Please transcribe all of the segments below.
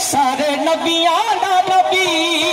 सारे नबियां दा नबी,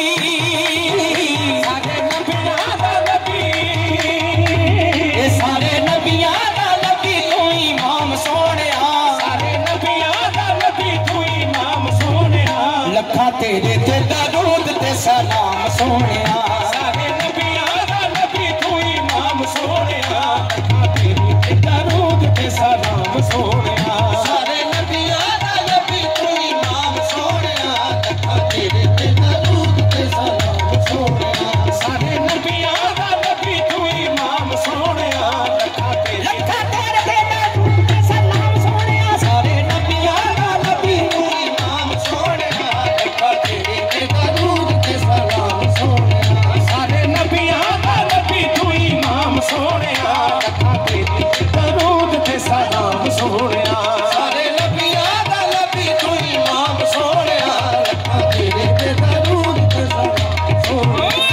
सारे नबियां दा नबी, ये सारे नबियां दा नबी तू इमाम सोहणिया, सारे नबियां दा नबी तू इमाम सोहणिया, लखा तेरे ते दरूद ते सलाम सोहणिया, सारे नबियां दा नबी तू इमाम सोहणिया, लखा तेरे ते दरूद ते सलाम सोहणिया, सारे नबियां दा नबी तू इमाम सोहणिया, लखा तेरे ते दरूद ते सलाम सोहणिया, सारे नबियां दा नबी तू इमाम सोहणिया, लखा तेरे ते दरूद ते सलाम सोहणिया, सारे नबियां दा नबी तू इमाम सोहणिया, लखा तेरे ते दरूद ते सलाम सोहणिया, सारे नबियां दा नबी तू इमाम सोहणिया, लखा तेरे ते दरूद ते सलाम सोहणिया, सारे नबियां दा नबी तू इमाम सोहणिया, लखा तेरे ते दरूद ते सलाम सोहणिया।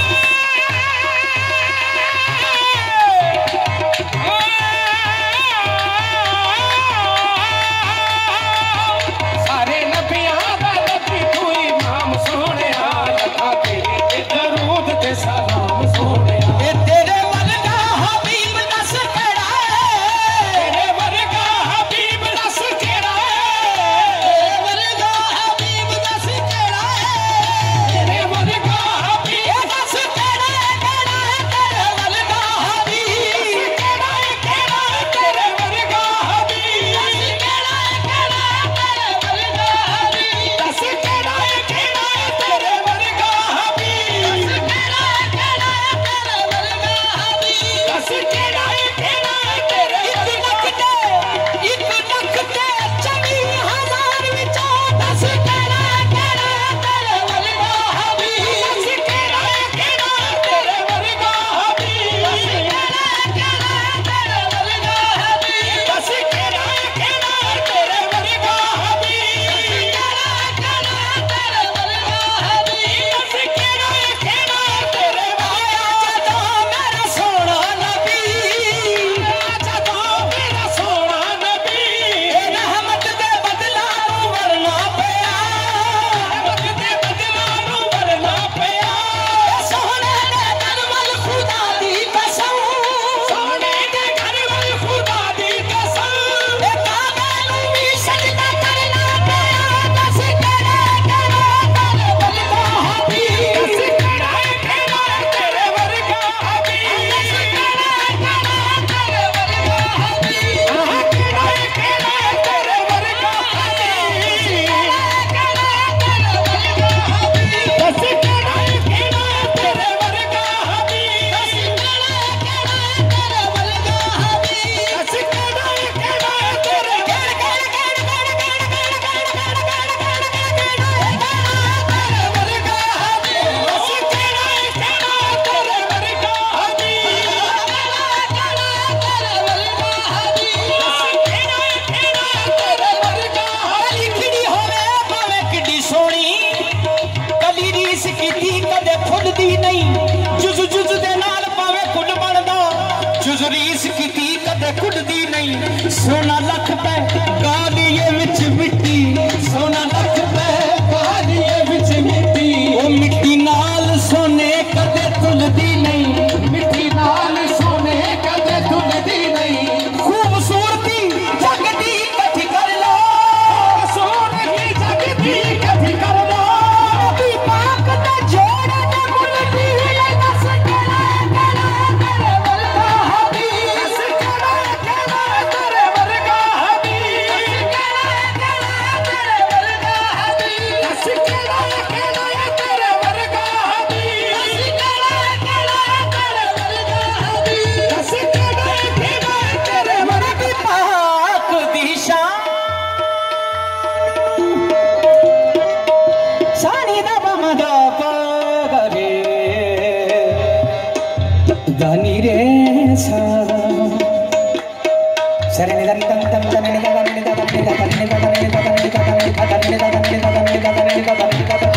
सारे नबियां दा नबी तू इमाम सोहणिया, लखा तेरे ते दरूद ते सलाम सोहणिया, ए तेरे वर्गा हबीब दस केड़ा है, तेरे वर्गा हबीब दस केड़ा तेरे है, वर्गा हबीब दस केड़ा है, तेरे वर्गा हबीब दस केड़ा है, केड़ा है तेरे वर्गा हबीब, केड़ा है, केड़ा है तेरे वर्गा हबीब, केड़ा है, केड़ा है तेरे वर्गा हबीब, दस केड़ा है, केड़ा है तेरे वर्गा हबीब, केड़ा है, केड़ा है तेरे वर्गा हबीब। दस केड़ा है, केड़ा है तेरे एक लख ते 24,000 विचों दस केड़ा है, केड़ा है तेरे वर्गा हबीब, दस केड़ा है, केड़ा है तेरे वर्गा हबीब, केड़ा है, केड़ा है तेरे वर्गा हबीब, दस केड़ा है, केड़ा है तेरे वर्गा हबीब, केड़ा है, केड़ा है तेरे वर्गा हबीब। दस केड़ा है, केड़ा है तेरे आया जदों मेरा सोहना नबी, जदों मेरा सोहना नबी, रहमत दे बदला नूं वरना पिया, रहमत दे बदला नूं वरना पिया, सोहणे ने दर वल खुदा दी कसम, सोहणे दे घर वल खुदा दी कसम, ए काबे नूं भी सजदा करना पिया, दस केड़ा है, केड़ा है तेरे वर्गा हबीब, दस केड़ा है, केड़ा है तेरे वर्गा हबीब, केड़ा है, केड़ा है तेरे वर्गा हबीब, आहा केड़ा है, केड़ा है तेरे वर्गा हबीब, केड़ा है तेरे वर्गा हबीब, दस केड़ा है, केड़ा है तेरे वर्गा हबीब, केड़ा है, केड़ा है तेरे वर्गा हबीब। दस केड़ा है, केड़ा है तेरे दस केड़ा है, केड़ा है तेरे वर्गा हबीब, दस केड़ा है, केड़ा है तेरे वर्गा हबीब, लिखड़ी होवे भावे किड्डी सोहणी, कदी रीस कीती कदे खुद दी नहीं, जुज जुज दे नाल भावे खुद बनदा, जुज रीस कीती कदे खुद दी नहीं, सोना लख पे गालिए विच मिट्टी, सोना लख पे गालिए विच मिट्टी, ओ मिट्टी नाल सोने कदे तुलदी नहीं, मिट्टी नाल सोने कदे धुलदी नहीं, खूबसूरती जगदी कठी कर लो, सोने की जगती कभी कर लो, नबी पाक दा जोड़ा ते मुलदी, दस केड़ा है, केड़ा है तेरे वर्गा हबीब, दस केड़ा है, केड़ा है तेरे वर्गा हबीब, केड़ा है, केड़ा है तेरे वर्गा हबीब, दस केड़ा है, केड़ा है तेरे वर्गा हबीब, केड़ा है, केड़ा है तेरे वर्गा हबीब, दस केड़ा है, केड़ा है तेरे नबी पाक दी शानी दा बमदा पगरे दानी रे सारा सरे निदा निदा निदा निदा निदा निदा निदा निदा निदा निदा निदा निदा निदा निदा निदा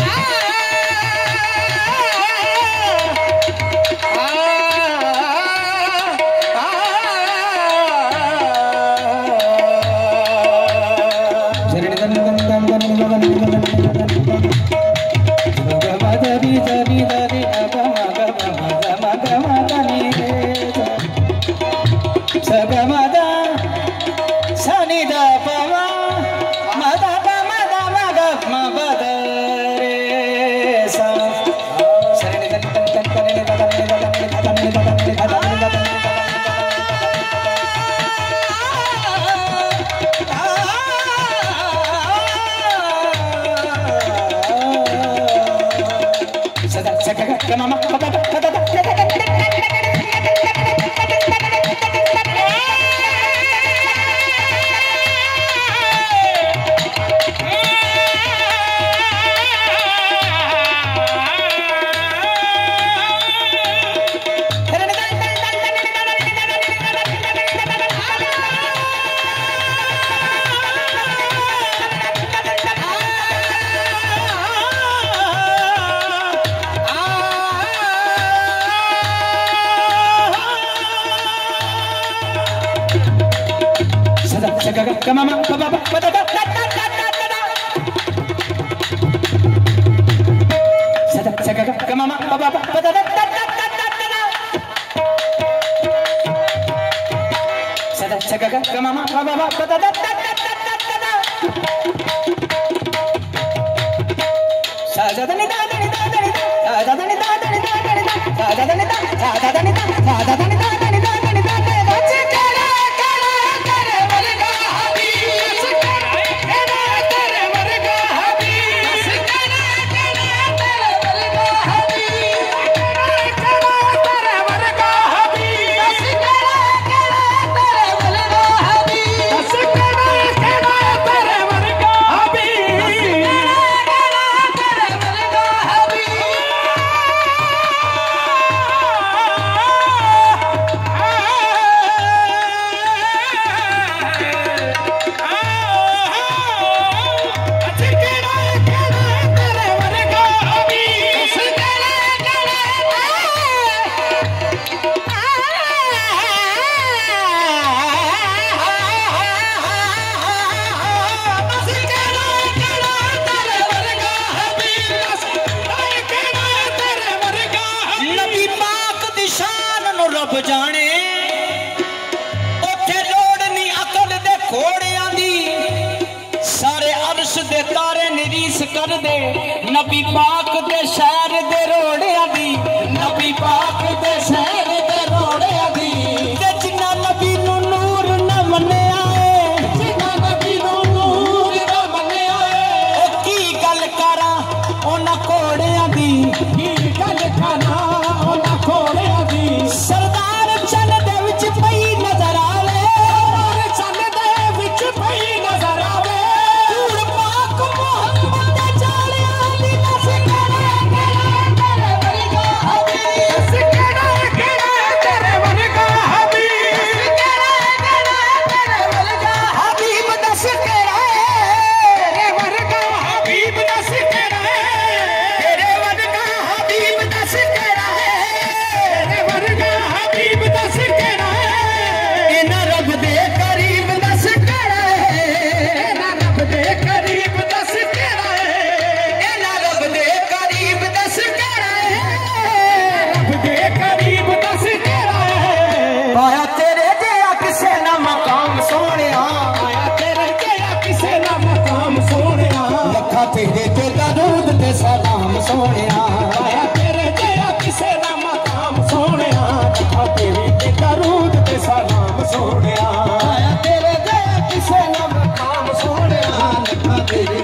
नबी पाक दे शहर दे रोड़िया दी नबी पाक दे शहर दे रोड़िया दी ते जिन्ना नबी नू नूर न मन्निया है जिन्ना नबी नू नूर न मन्निया है ओ की गल करा ओना घोड़िया दी की गल करा ओना घोड़िया दी सरदार चल दे विच पई नजर आवे सरदार चल दे विच पई नजर आवे नूर पाक मोहम्मद तेरे ते दरूद ते सलाम सोनिया आया तेरे ते किसे ना मकाम सोनिया तेरे ते दरूद ते सलाम सोनिया आया तेरे ते किसे ना मकाम सोनिया तेरे